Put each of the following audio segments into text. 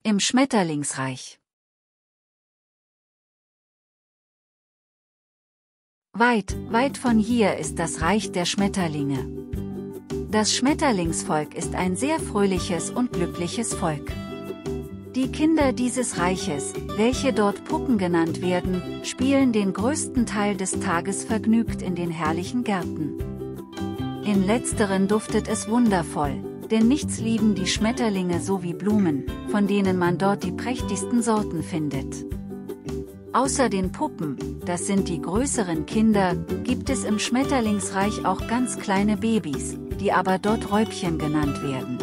Im Schmetterlingsreich. Weit, weit von hier ist das Reich der Schmetterlinge. Das Schmetterlingsvolk ist ein sehr fröhliches und glückliches Volk. Die Kinder dieses Reiches, welche dort Puppen genannt werden, spielen den größten Teil des Tages vergnügt in den herrlichen Gärten. In letzteren duftet es wundervoll, denn nichts lieben die Schmetterlinge so wie Blumen, von denen man dort die prächtigsten Sorten findet. Außer den Puppen, das sind die größeren Kinder, gibt es im Schmetterlingsreich auch ganz kleine Babys, die aber dort Räubchen genannt werden.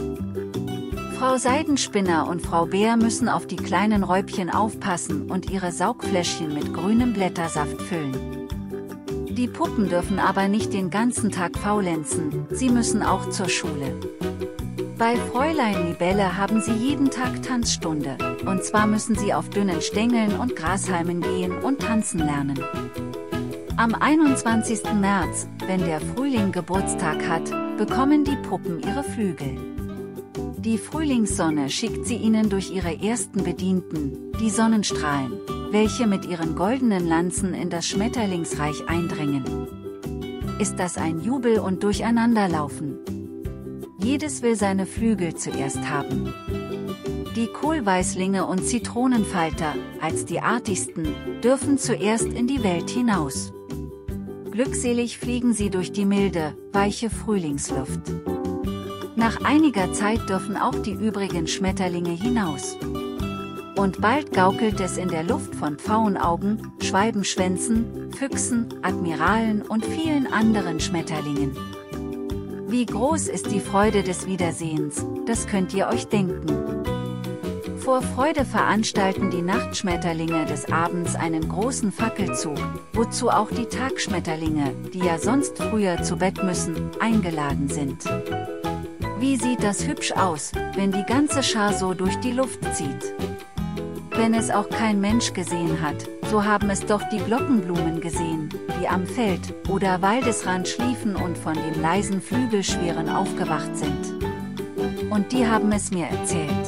Frau Seidenspinner und Frau Bär müssen auf die kleinen Räubchen aufpassen und ihre Saugfläschchen mit grünem Blättersaft füllen. Die Puppen dürfen aber nicht den ganzen Tag faulenzen, sie müssen auch zur Schule. Bei Fräulein Libelle haben sie jeden Tag Tanzstunde, und zwar müssen sie auf dünnen Stängeln und Grashalmen gehen und tanzen lernen. Am 21. März, wenn der Frühling Geburtstag hat, bekommen die Puppen ihre Flügel. Die Frühlingssonne schickt sie ihnen durch ihre ersten Bedienten, die Sonnenstrahlen, welche mit ihren goldenen Lanzen in das Schmetterlingsreich eindringen. Ist das ein Jubel und Durcheinanderlaufen? Jedes will seine Flügel zuerst haben. Die Kohlweißlinge und Zitronenfalter, als die artigsten, dürfen zuerst in die Welt hinaus. Glückselig fliegen sie durch die milde, weiche Frühlingsluft. Nach einiger Zeit dürfen auch die übrigen Schmetterlinge hinaus. Und bald gaukelt es in der Luft von Pfauenaugen, Schwalbenschwänzen, Füchsen, Admiralen und vielen anderen Schmetterlingen. Wie groß ist die Freude des Wiedersehens, das könnt ihr euch denken. Vor Freude veranstalten die Nachtschmetterlinge des Abends einen großen Fackelzug, wozu auch die Tagschmetterlinge, die ja sonst früher zu Bett müssen, eingeladen sind. Wie sieht das hübsch aus, wenn die ganze Schar so durch die Luft zieht? Wenn es auch kein Mensch gesehen hat, so haben es doch die Glockenblumen gesehen, die am Feld oder Waldesrand schliefen und von dem leisen Flügelschwirren aufgewacht sind. Und die haben es mir erzählt.